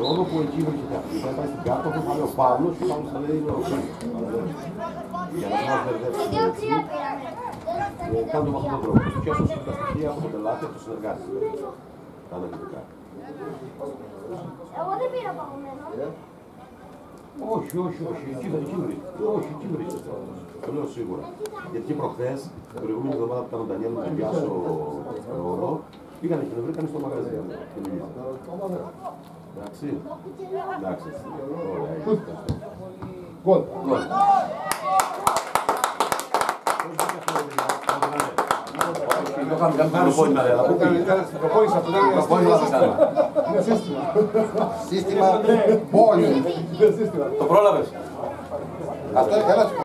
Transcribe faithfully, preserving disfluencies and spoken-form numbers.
μόνο που εκεί βρίσκεται αυτή, θα πάει στην κάρτα που θα λέει ο Παύλος και ο Παύλος θα λέει είναι ο Ρωσίνος. Για να μας μπερδέψουμε έτσι, κάνουμε με αυτόν τον τρόπο. Πιάσουμε τα στοιχεία από τον πελάτη, από τον συνεργάτη. Τα αναλυτικά. Εγώ δεν πήρα παγωμένο. Όχι, όχι, όχι, εκεί δεν βρίσκεται. Όχι, εκεί βρίσκεται. Το λέω σίγουρα. Γιατί και προχθές, την προηγούμενη εβδομάδα που ήταν ο Ντανιέλ με τον Πιάσο Ρόδο, πήγανε και τον βρήκανε στο μαγαζί. Εντάξει. Εντάξει. Ωραία, έτσι. Γκολ. Γκολ. Το είχαμε κάνει πάνω σήμερα, αλλά πού πήγε. Προπόνηση αυτό δεν είναι σύστημα. Σύστημα πόλη. Το πρόλαβες. Αυτό είναι